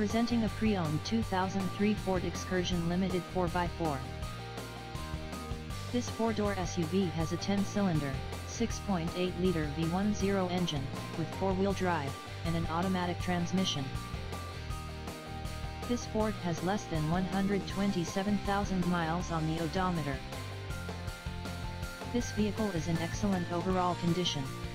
Presenting a pre-owned 2003 Ford Excursion Limited 4x4. This four-door SUV has a 10-cylinder, 6.8-liter V10 engine, with four-wheel drive, and an automatic transmission. This Ford has less than 127,000 miles on the odometer. This vehicle is in excellent overall condition.